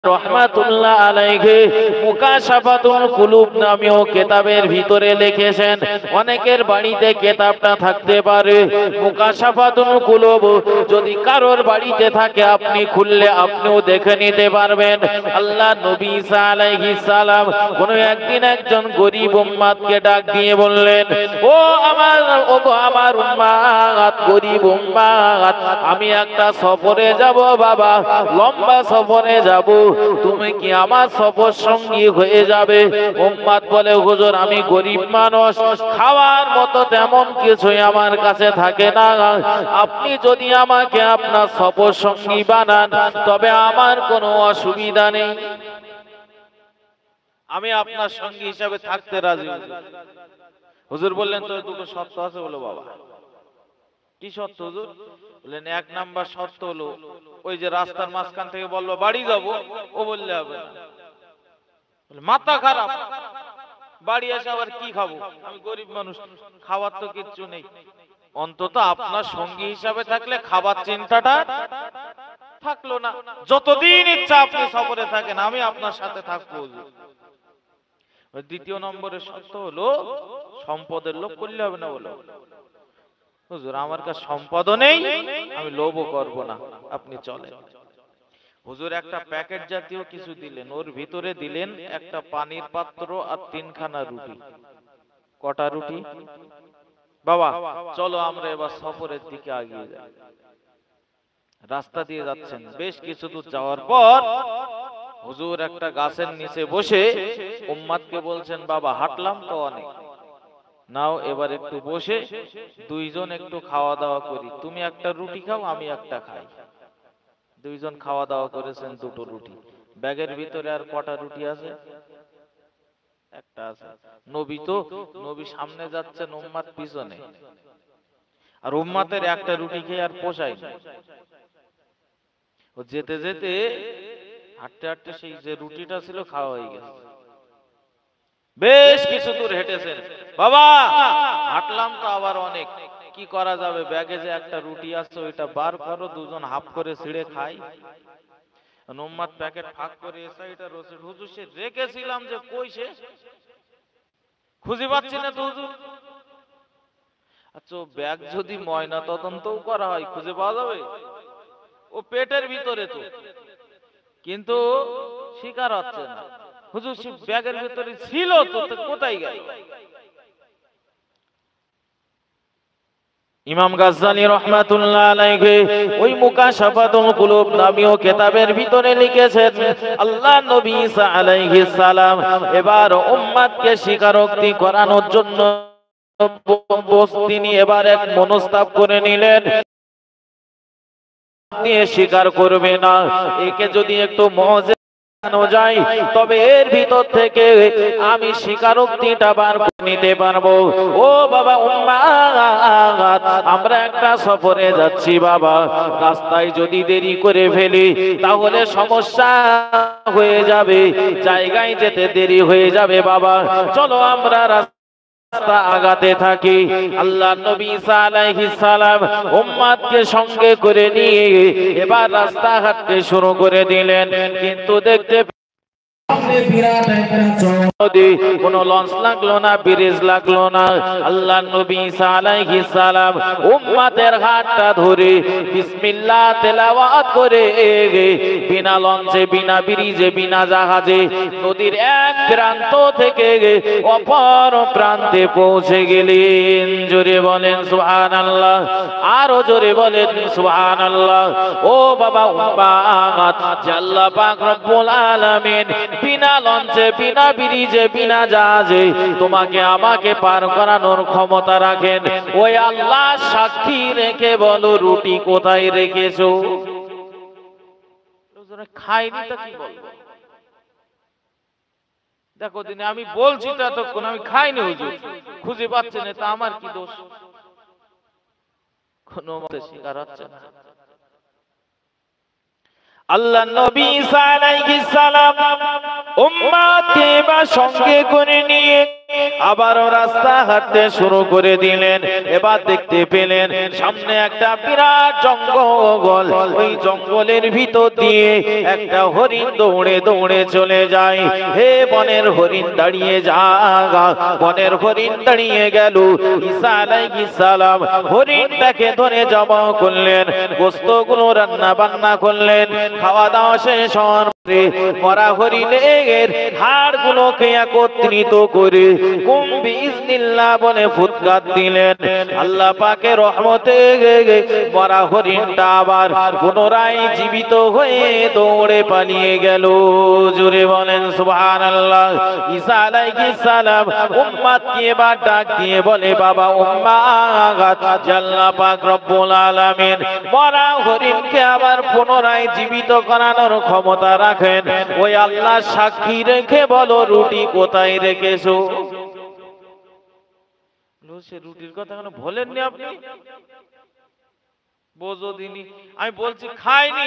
রহমাতুল্লাহ আলাইহি মুকাশাফাতুল কুলুব নামীয় কিতাবের ভিতরে লিখেছেন। অনেকের বাড়িতে কিতাবটা থাকতে পারে, মুকাশাফাতুল কুলুব যদি কারোর বাড়িতে থাকে আপনি খুললে আপনিও দেখে নিতে পারবেন। আল্লাহ নবী ঈসা আলাইহিস সালাম কোন একদিন একজন গরীব উম্মতকে ডাক দিয়ে বললেন, ও আমার উম্মত, গরীব উম্মত, আমি একটা সফরে যাব বাবা, লম্বা সফরে যাব, তুমি কি আমার সফর সঙ্গী হয়ে যাবে? উম্মত বলে, হুজুর আমি গরীব মানুষ, খাওয়ার মতো তেমন কিছুই আমার কাছে থাকে না, আপনি যদি আমাকে আপনার সফর সঙ্গী বানান তবে আমার কোনো অসুবিধা নেই, আমি আপনার সঙ্গী হিসাবে থাকতে রাজি। হুজুর বললেন, তোর দুটো শর্ত আছে। বলো, বাবা কি শর্ত হুজুর? বললেন, এক নাম্বার শর্ত হলো ওই যে রাস্তার মাঝখান থেকে বলবো বাড়ি যাব, ও বললে হবে না। মাথা খারাপ, বাড়ি এসে আবার কি খাবো, আমি গরিব মানুষ, খাওয়ার তো কিচ্ছু নেই। অন্তত আপনার সঙ্গী হিসাবে থাকলে খাবার চিন্তাটা থাকলো না। যতদিন ইচ্ছা আপনি সফরে থাকেন, আমি আপনার সাথে থাকবো। দ্বিতীয় নম্বরের শর্ত হলো সম্পদের লোভ করলে হবে না। বলো, হুজুর আমার কাছে সম্পদও নেই, আমি লোভও করব না, আপনি চলেন। হুজুর একটা প্যাকেট জাতীয় কিছু দিলেন, ওর ভিতরে দিলেন একটা পানির পাত্র আর 3খানা রুটি। কটা রুটি? বাবা চলো আমরা এবার সফরের দিকে এগিয়ে যাই। রাস্তা দিয়ে যাচ্ছেন, বেশ কিছু দূর যাওয়ার পর হুজুর একটা গাছের নিচে বসে উম্মতকে বলছেন, বাবা হাঁটলাম তো অনেক, নাও এবার একটু বসে দুইজন একটু খাওয়া দাওয়া করি, তুমি একটা রুটি খাও, আমি একটা খাই। দুইজন খাওয়া দাওয়া করেছেন, দুটো রুটি। ব্যাগের ভিতরে আর কটা রুটি আছে? একটা আছে। নবী সামনে যাচ্ছেন, উম্মত পিছনে, আর উম্মতের একটা রুটি খেয়ে আর পোষায় না। ও যেতে যেতে হাঁটতে হাঁটতে সেই যে রুটিটা ছিল খাওয়া হয়ে গেছে। বেশ কিছু দূর হেঁটেছেন, বাবা হাঁটলাম তো আবার অনেক, কি করা যাবে, ব্যাগে যে একটা রুটি আছে ওইটা বার করো, দুজন হাফ করে ছিঁড়ে খাই। উম্মত প্যাকেট ফাঁক করে এসাইটা রসে, হুজুর সে রেখেছিলাম যে কই, সে খুঁজে পাচ্ছি না তো হুজুর। আচ্ছা ব্যাগ যদি ময়না তদন্তও করা হয় খুঁজে পাওয়া যাবে? ও পেটের ভিতরে তো, কিন্তু শিকার হচ্ছে না। হুজুর সে ব্যাগের ভিতরে ছিল তো, কোথায় গেল? ইমাম গাজ্জালী রাহমাতুল্লাহ আলাইহি ওই মুকাশাফাতুল কুলুব নামীয় কিতাবের ভিতরে লিখেছেন, আল্লাহ নবী ঈসা আলাইহিস সালাম এবার উম্মতকে স্বীকারোক্তি করানোর জন্য তিনি এবার এক মনস্তাব করে নিলেন, নিয়ে স্বীকার করবে না। একে যদি একটু মুজিজা যায় তবে এর ভিতর থেকে আমি স্বীকারোক্তিটা বার করে নিতে পারবো। ও বাবা উম্মাত, আমরা একটা সফরে যাচ্ছি বাবা, রাস্তায় যদি দেরি করে ফেলি তাহলে সমস্যা হয়ে যাবে, জায়গায় যেতে দেরি হয়ে যাবে বাবা, চলো আমরা রাস্তা আগাতে থাকি। আল্লাহ নবী ঈসা আলাইহিস সালাম উম্মতকে সঙ্গে করে নিয়ে এবার রাস্তা হাঁটতে শুরু করে দিলেন। কিন্তু দেখতে কোন লঞ্চ লাগলো না, ব্রিজ লাগলো না। আল্লাহ নবী ঈসা আলাইহিস সালাম উম্মতের হাতটা ধরে বিসমিল্লাহ তেলাওয়াত করে বিনা লঞ্চে, বিনা ব্রিজে, বিনা জাহাজে নদীর এক প্রান্ত থেকে অপর প্রান্তে পৌঁছে গেলেন। জোরে বলেন সুবহানাল্লাহ, আরো জোরে বলেন সুবহানাল্লাহ। ও বাবা উম্মাত, আল্লাহ পাক রব্বুল আলামিন বিনা লঞ্চে, বিনা ব্রিজে, বিনা জাহাজে তোমাকে আমাকে পার করানোর ক্ষমতা রাখেন, ওই আল্লাহ সাক্ষী রেখে বলো রুটি কোথায় রেখেছো? খাইনি তো কি বলবো? দেখো দিনে আমি বলছি তো এতক্ষণ আমি খাইনি, হুজুর খুঁজে পাচ্ছে না, তা আমার কি দোষ? কোনো মতে স্বীকার হচ্ছে না। আল্লাহ নবী ঈসা আলাইহিস সালাম উম্মতকে বা সঙ্গে করে নিয়ে আবারও রাস্তা হাঁটতে শুরু করে দিলেন। এবার দেখতে পেলেন সামনে একটা বিরাট জঙ্গল, ওই জঙ্গলের ভিতর দিয়ে একটা হরিণ দৌড়ে দৌড়ে চলে যায়। হে বনের হরিণ দাঁড়িয়ে যা, বনের হরিণ দাঁড়িয়ে গেল। ঈসা আলাইহিস সালাম হরিণটাকে ধরে জবাই করলেন, গোশতগুলো রান্না বান্না করলেন। খাওয়া দাওয়া শেষ হওয়ার পরে মরা হরিণের হাড়গুলোকে একত্রিত করে কুম বিইজনিল্লাহ বলে ফুৎকার দিলেন। আল্লাহ পাকের রহমতে মরা হরিণটা আবার পুনরায় জীবিত হয়ে দৌড়ে পালিয়ে গেল। জোরে বলেন সুবহানাল্লাহ। ঈসা আলাইহিস সালাম উম্মতকে এবার ডাক দিয়ে বলে, বাবা উম্মাত, আল্লাহ পাক রব্বুল আলামিন মরা হরিণকে আবার পুনরায় জীবিত করানোর ক্ষমতা রাখেন। ওই আল্লাহ সাক্ষী রেখে বলো রুটি কোথায় রেখেছো? সে রুটির কথা কেন বলেননি আপনি? বোঝোদিনি, আমি বলছি খাইনি।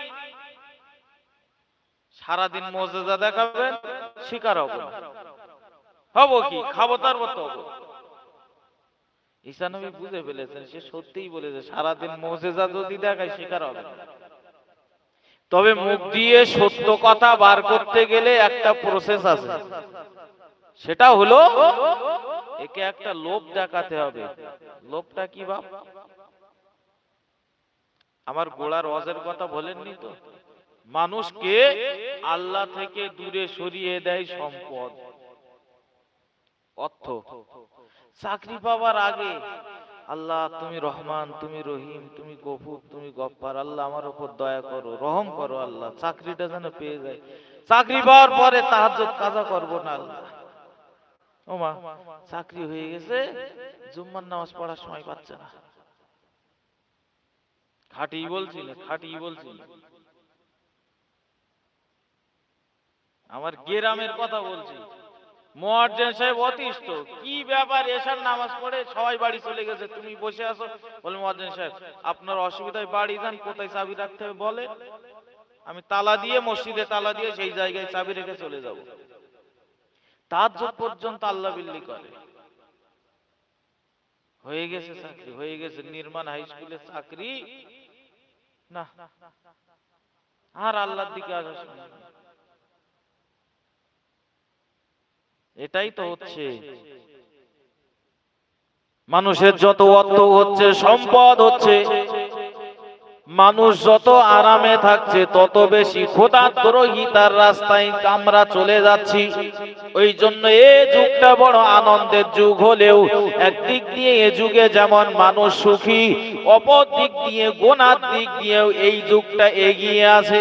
সারাদিন মুজিজা দেখাবেন, শিকার হবো না। হবো কি? খাবো তার মতো হবো। ঈসা নবী বুঝে ফেলেছেন, সে সত্যিই বলেছে সারাদিন মুজিজা যদি দেখায় শিকার হবে না। তবে মুখ দিয়ে সত্য কথা বার করতে গেলে একটা প্রসেস আছে, সেটা হলো একে একটা লোভ দেখাতে হবে। লোভটা কি বাপ? আমার গোড়ার ওয়াজের কথা বলেননি তো? মানুষকে আল্লাহ থেকে দূরে সরিয়ে দেয় সম্পদ, অর্থ। চাকরি পাওয়ার আগে আল্লাহ তুমি রহমান, তুমি রহিম, তুমি গফুর, তুমি গফফার, আল্লাহ আমার উপর দয়া করো, রহম করো আল্লাহ, চাকরিটা যেন পেয়ে যায়। চাকরি পাওয়ার পরে তাহাজ্জুদ কাজা করবো না আল্লাহ। ও মা, চাকরি হয়ে গেছে, জুম্মার নামাজ পড়ার সময় পাচ্ছে না। খাঁটি বলছিল, খাঁটি বলছিল। আমার গ্রামের কথা বলছি। মুয়াজ্জিন সাহেব অতিষ্ঠ, কি ব্যাপার, এশার নামাজ পড়ে সবাই বাড়ি চলে গেছে, তুমি বসে আছো। বলে মুয়াজ্জিন সাহেব আপনার অসুবিধায় বাড়ি যান, কোথায় চাবি রাখতে হবে বলে, আমি তালা দিয়ে, মসজিদে তালা দিয়ে সেই জায়গায় চাবি রেখে চলে যাব। তাহাজ্জুদ পর্যন্ত আল্লাহ বিল্লি করে। হয়ে গেছে চাকরি, হয়ে গেছে নির্মাণ হাই স্কুলে চাকরি, না আর আল্লাহর দিকে আসা শোনা। এটাই তো হচ্ছে। মানুষের যত অর্থ হচ্ছে, সম্পদ হচ্ছে, মানুষ যত আরামে থাকছে তত বেশি খোদাদ্রোহী তার রাস্তায় আমরা চলে যাচ্ছি। ওই জন্য এই যুগটা বড় আনন্দের যুগ হলেও একদিক দিয়ে এই যুগে যেমন মানুষ সুখী, অপর দিক দিয়ে গুনার দিক দিয়েও এই যুগটা এগিয়ে আছে।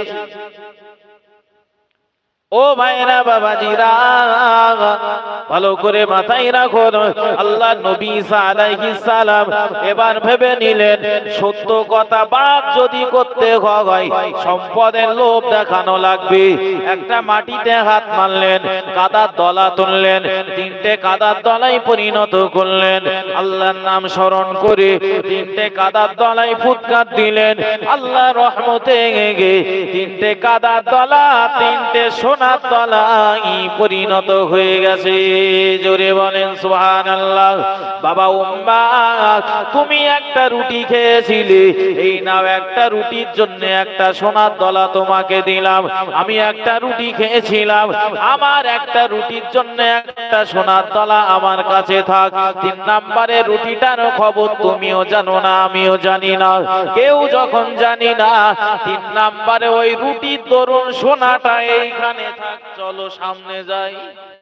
ও ভাইরা বাবাজিরা, ভালো করে মাথায় রাখো, আল্লাহ নবী ঈসা আলাইহিস সালাম এবার ভেবে নিলেন সত্য কথা বাদ যদি করতে হয় সম্পদের লোভ দেখানো লাগবে। একটা মাটিতে হাত মারলেন, কাদার দলা তুললেন, তিনটে কাদার দলাই পরিণত করলেন। আল্লাহর নাম স্মরণ করে তিনটে কাদার দলাই ফুৎকার দিলেন। আল্লাহ রহমতে তিনটে কাদার দলা তিনটে সোনার দলাই পরিণত হয়ে গেছে। জোরে বলেন সুবহানাল্লাহ। বাবা উম্মাত, তুমি একটা রুটি খেয়েছিলে, এই নাও একটা রুটির জন্য একটা সোনার দলা তোমাকে দিলাম। আমি একটা রুটি খেয়েছিলাম, আমার একটা রুটির জন্য একটা সোনার দলা আমার কাছে থাক। 3 নম্বরে রুটিটার খবর তুমিও জানো না, আমিও জানি না, কেউ যখন জানি না, 3 নম্বরে ওই রুটির দরুন সোনাটা এইখানে থাক। চলো সামনে যাই।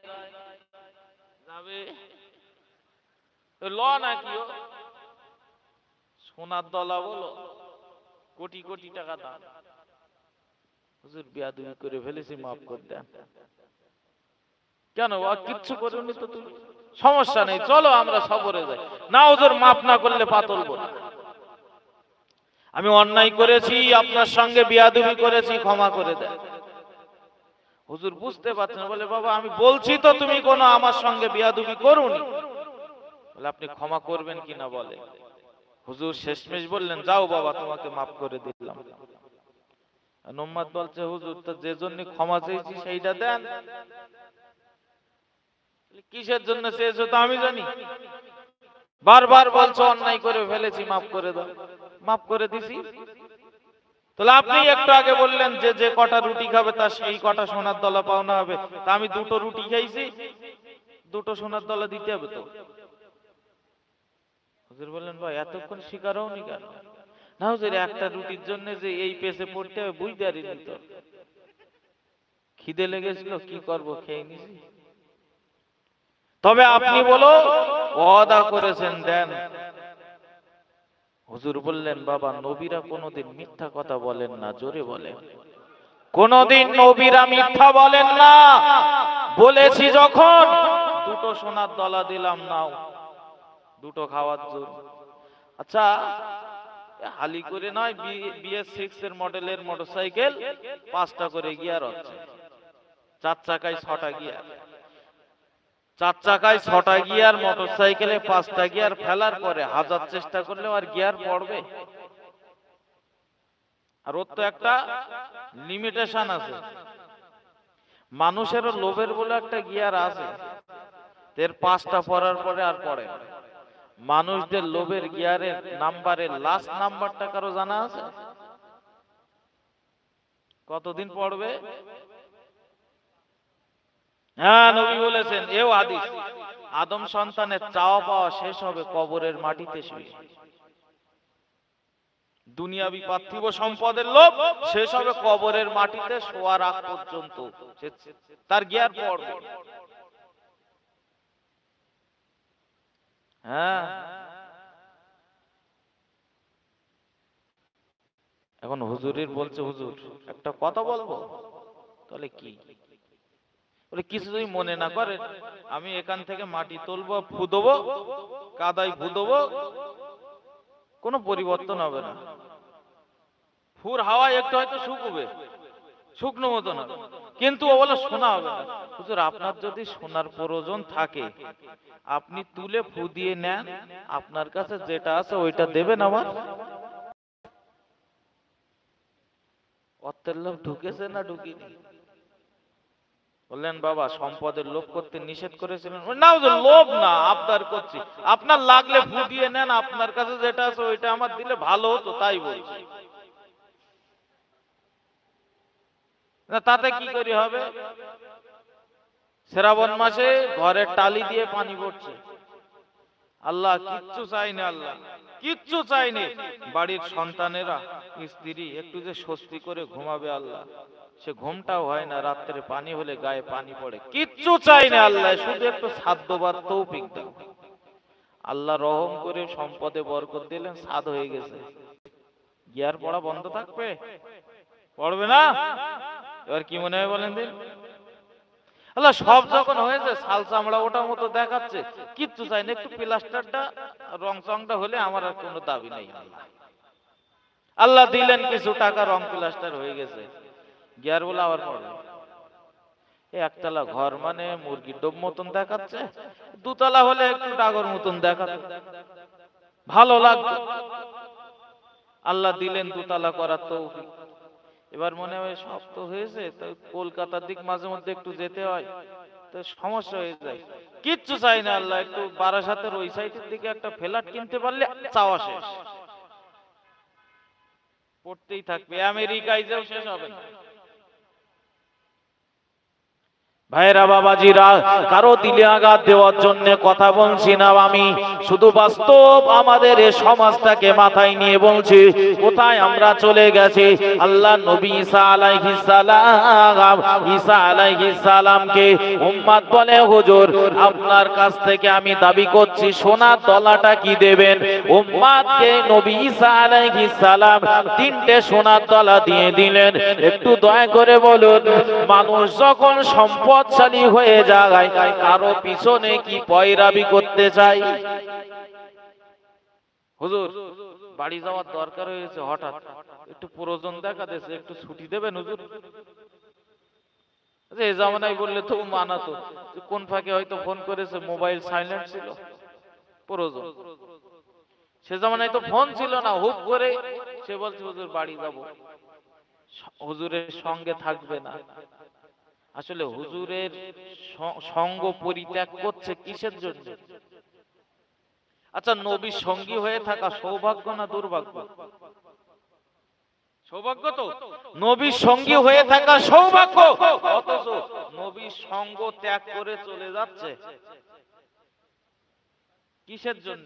যাবে ল নাকি? সোনার দলা বলো, কোটি কোটি টাকা দাম। হুজুর বিয়াদবি করে ফেলেছি, মাফ করে দেন। কেন কিচ্ছু করোনি তো তুমি? সমস্যা নেই, চলো আমরা সবরে যাই। না হুজুর, মাফ না করলে পা তুলবো না। আমি অন্যায় করেছি, আপনার সঙ্গে বিয়াদবি করেছি, ক্ষমা করে দেন। হুজুর বুঝতে পারছেন, বলে বাবা আমি বলছি তো তুমি কোনো আমার সঙ্গে বিয়াদবি করোনি। বলে আপনি ক্ষমা করবেন কিনা বলে। হুজুর শেষমেশ বললেন যাও বাবা, তোমাকে মাফ করে দিলাম। উম্মত বলছে হুজুর তো যে জন্য ক্ষমা চেয়েছি সেইটা দেন। কিসের জন্য চেয়েছো তা আমি জানি, বারবার বলছো অন্যায় করে ফেলেছি, মাফ করে দাও। মাফ করে দিছি। তাহলে আপনি একটু আগে বললেন যে যে কটা রুটি খাবে তার সেই কটা সোনার দলা পাওনা হবে, তা আমি দুটো রুটি খাইছি, দুটো সোনার দলা দিতে হবে তো। হুজুর বললেন ভাই এতক্ষণ শিকার হওনি কেন? না হুজুর একটা রুটির জন্য যে এই পেছে পড়তে হবে বুঝতে পারিনি তো, খিদে লেগেছিল কি করব খেয়ে নিছি। তবে আপনি বলো ওয়াদা করেছেন দেন। হুজুর বললেন বাবা নবীরা কোনোদিন মিথ্যা কথা বলেন না, জোরে বলেন। কোনোদিন নবীরা মিথ্যা বলেন না। বলেছি যখন দুটো সোনার দলা দিলাম, নাও দুটো খাওয়ার জন্য। আচ্ছা হালি করে নয়, BS6 এর মডেলের মোটরসাইকেল 5টা করে গিয়ার হচ্ছে, 4 চাকায় 6টা গিয়ার, 4 চাকায় 6টা গিয়ার, মোটরসাইকেলে 5টা গিয়ার ফেলার পরে হাজার চেষ্টা করলেও আর গিয়ার পড়বে? আর ওর তো একটা লিমিটেশন আছে। মানুষেরও লোভের বলে একটা গিয়ার আছে, এর 5টা পড়ার পরে আর পড়ে না। মানুষদের লোভের গিয়ারের নাম্বারের লাস্ট নাম্বারটা কারো জানা আছে? কতদিন পড়বে? হ্যাঁ নবী বলেছেন, এও হাদিস, আদম সন্তানের চাওয়া পাওয়া শেষ হবে কবরের মাটিতে শুয়ে। দুনিয়াবি পার্থিব সম্পদের লোভ শেষ হবে কবরের মাটিতে শোয়ার আগ পর্যন্ত, তার গিয়ার পড়বে। হ্যাঁ এখন হুজুরের বলছে হুজুর একটা কথা বলবো, তাহলে কি? বলে কিছু যদি মনে না করেন, আমি এখান থেকে মাটি তুলবো, ফুদবো, কাদায় ফুদবো, কোনো পরিবর্তন হবে না। ফুর হাওয়া একটু হয়তো শুকবে, শুকনো মতো না, কিন্তু ও বলে শোনা হবে না। হুজুর আপনার যদি শোনার প্রয়োজন থাকে আপনি তুলে ফু দিয়ে নেন, আপনার কাছে যেটা আছে ওইটা দেবেন আমার। অর্থের লোভ ঢুকেছে না ঢুকিনি? বললেন বাবা সম্পদের লোভ করতে নিষেধ করেছিলেন। না হুজুর লোভ না, আবদার করছি, আপনার লাগলে ফু দিয়ে নেন, আপনার কাছে যেটা আছে ওইটা আমার দিলে ভালো হতো তাই বলছি। না তাতে কি করি হবে? শ্রাবণ মাসে ঘরের টালি দিয়ে পানি পড়ছে, আল্লাহ কিচ্ছু চাইনি, আল্লাহ কিচ্ছু চাইনি, বাড়ির সন্তানেরা স্ত্রী একটু যে স্বস্তি করে ঘুমাবে, আল্লাহ সে ঘুমটাও হয় না, রাত্রে পানি হলে গায়ে পানি পড়ে, কিচ্ছু চাই না আল্লাহ, শুধু একটু সাধ্যবাদ তৌফিক দাও। আল্লাহ রহম করে সম্পদে বরকত দিলেন, সাদ হয়ে গেছে। গিয়ার পড়া বন্ধ থাকবে? পড়বে না। এবার কি মনে হয় বলেন দিন? আল্লাহ সব যখন হয়েছে, ছাল চামড়া ওটার মতো দেখাচ্ছে, কিচ্ছু চাই না, একটু প্লাস্টারটা রং চংটা হলে আমার আর কোনো দাবি নেই। আল্লাহ দিলেন কিছু টাকা, রং প্লাস্টার হয়ে গেছে, গিয়ার বলে আবার পড়বে। একতলা ঘর মানে মুরগির ডোব মতন দেখাচ্ছে, দুতলা হলে একটু ডাগর মতন দেখাচ্ছে, ভালো লাগতো। আল্লাহ দিলেন দুতলা করার তৌফিক। এবার মনে হয় সব তো হয়েছে, তো কলকাতার দিক মাঝে মধ্যে একটু যেতে হয়, তো সমস্যা হয়ে যায়। কিচ্ছু চাই না আল্লাহ, একটু বারাসাতের ওই সাইডের দিকে একটা ফ্ল্যাট কিনতে পারলে চাওয়া শেষ, পড়তেই থাকবে, আমেরিকায় যাও শেষ হবে না। ভাইরা বাবাজিরা, কারো দিলে আঘাত দেওয়ার জন্য কথা বলছি না আমি, শুধু বাস্তব আমাদের এই সমাজটাকে মাথায় নিয়ে বলছি, কোথায় আমরা চলে গেছি। আল্লাহ নবী ঈসা আলাইহিস সালামকে উম্মত বলে হুজুর আপনার কাছ থেকে আমি দাবি করছি সোনার তলাটা কি দেবেন। উম্মতকে নবী ঈসা আলাইহিস সালাম 3টে সোনার তলা দিয়ে দিলেন। একটু দয়া করে বলুন, মানুষ যখন সম্পদশালী হয়ে যায় কারো পিছনে কি পয়রাবি করতে চাই? হুজুর বাড়ি যাওয়ার দরকার হয়েছে, হঠাৎ একটু প্রয়োজন দেখা দিয়েছে, একটু ছুটি দেবেন হুজুর? এই জামানায় বললে তো মানাতো, কোন ফাঁকে হয়তো ফোন করেছে, মোবাইল সাইলেন্ট ছিল, প্রয়োজন। সে জামানায় তো ফোন ছিল না, হুপ করে সে বলছে হুজুর বাড়ি যাব, হুজুরের সঙ্গে থাকবে না। আসলে হুজুরের সঙ্গ পরিত্যাগ করছে কিসের জন্য? আচ্ছা, নবীর সঙ্গী হয়ে থাকা সৌভাগ্য না দুর্ভাগ্য? সৌভাগ্য তো। নবীর সঙ্গী হয়ে থাকা সৌভাগ্য, অথচ নবীর সঙ্গ ত্যাগ করে চলে যাচ্ছে কিসের জন্য?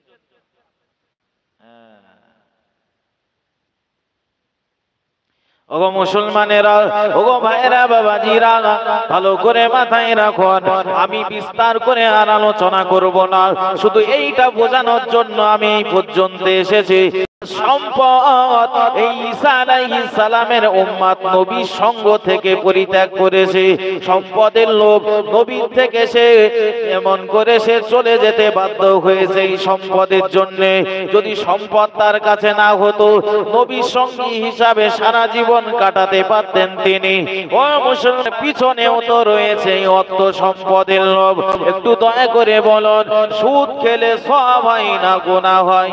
ওগো মুসলমানেরা, ওগো ভাইরা, বাবাজিরা, ভালো করে মাথায় রাখুন। আমি বিস্তার করে আর আলোচনা করব না, শুধু এইটা বোঝানোর জন্য আমি এই পর্যন্ত এসেছি। সম্পদ, এই ঈসা আলাইহিস সালামের উম্মত নবীর সঙ্গ থেকে পরিত্যাগ করেছে। সম্পদের লোভ, নবীর থেকে সে এমন করে সে চলে যেতে বাধ্য হয়েছে এই সম্পদের জন্য। যদি সম্পদ তার কাছে না হতো, নবীর সঙ্গী হিসাবে সারা জীবন কাটাতে পারতেন তিনি। ও মুসলমান, পিছনেও তো রয়েছে অর্থ সম্পদের লোভ। একটু দয়া করে বলুন, সুদ খেলে সওয়াব হয় না গুনাহ হয়?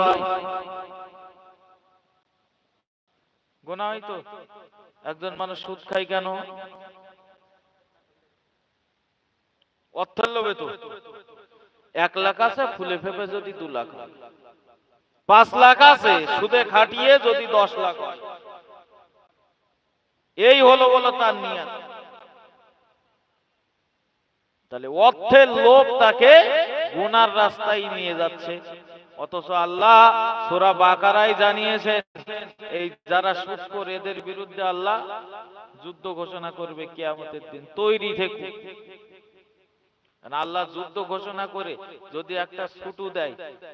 গুনাহ হয় তো। একজন মানুষ সুদ খায় কেন? অর্থের লোভে তো। 1 লাখ আছে, ফুলে ফেপে যদি 2 লাখ হয়, 5 লাখ আছে, সুদে খাটিয়ে যদি 10 লাখ হয়, এই হলো বলো তার নিয়ত। তাহলে অর্থের লোভ তাকে গুনার রাস্তায় নিয়ে যাচ্ছে। অথচ আল্লাহ সূরা বাকারায় জানিয়েছেন, এই যারা সুদখোর এদের বিরুদ্ধে আল্লাহ যুদ্ধ ঘোষণা করবে কিয়ামতের দিন। তৈরি থেকো। আল্লাহ যুদ্ধ ঘোষণা করে যদি একটা ছুটু দেয়,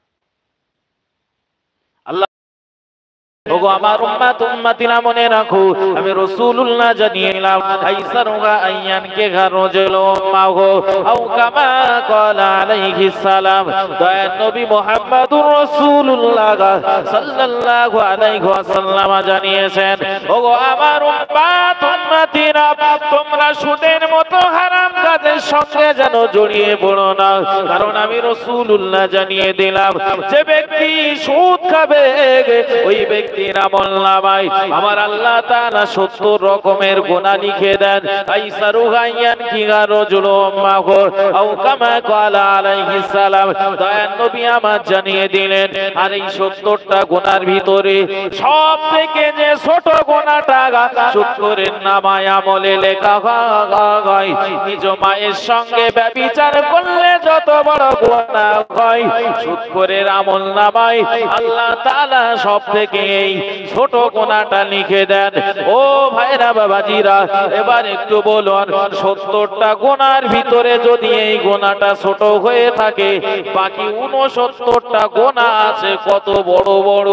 আল্লাহ, ওগো আমার উম্মত, উম্মতিনা মনে রাখো, আমি রাসূলুল্লাহ জানিয়ে এলাম, আইসারুহা আইয়ান কে গারজল মাহু আও কামা ক্বালা আলাইহিস সালাম। দয়ার নবী মুহাম্মদুর রাসূলুল্লাহ সাল্লাল্লাহু আলাইহি ওয়াসাল্লাম জানিয়েছেন, ওগো আমার উম্মত, উম্মতিনা, তোমরা সুদের মতো হারাম কাজের সঙ্গে যেন জড়িয়ে পড়ো না। কারণ আমি রাসূলুল্লাহ জানিয়ে দিলাম, যে ব্যক্তি সুদ খাবে ওই ব্যক্তি আমলনামায় আমার আল্লাহ তাআলা 70 রকমের গুনাহ লিখে দেন। আইসারুহাইয়ান কিগারজুলুম মাহু আও কামা ক্বালা আলাইহিস সালাম। দয়ার নবী আমার জানিয়ে দিলেন, আর এই 70টা গুনার ভিতরে সবথেকে যে ছোট গুনাহটা শুকরের নামায় আমলে লেখা হয়, নিজ মায়ের সঙ্গে ব্যভিচার করলে যত বড় গুনাহ হয়, শুকরের আমলনামায় আল্লাহ তাআলা সবথেকে এই ছোট গুনাহটা লিখে দেন। ও ভাইরা, বাবাজিরা, এবার একটু বলুন, 70টা গুনার ভিতরে যদি এই গুনাহটা ছোট হয়ে থাকে, বাকি 69টা গুনাহ আছে কত বড় বড়।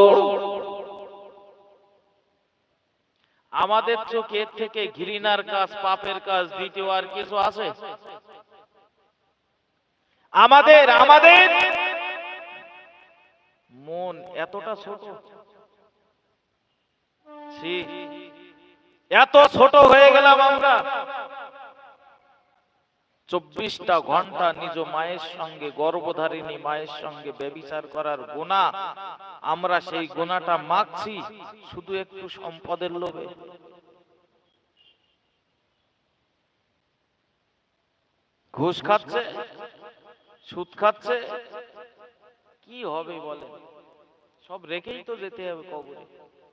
আমাদের চোখের থেকে ঘৃণার কাজ, পাপের কাজ দ্বিতীয় আর কিছু আছে? আমাদের মন এতটা ছোট, এত ছোট হয়ে গেলাম আমরা। 24টা ঘন্টা নিজ মায়ের সঙ্গে, গর্ভধারিণী মায়ের সঙ্গে ব্যভিচার করার গুনাহ, আমরা সেই গুনাহটা মাখছি শুধু একটু সম্পদের লোভে। ঘুষ খাচ্ছে, সুদ খাচ্ছে, কি হবে বলে? সব রেখেই তো যেতে হবে কবরে।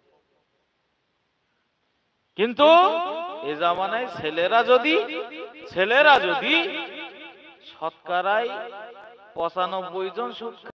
কিন্তু এ জামানায় ছেলেরা যদি শতকরায় 95 জন সুদ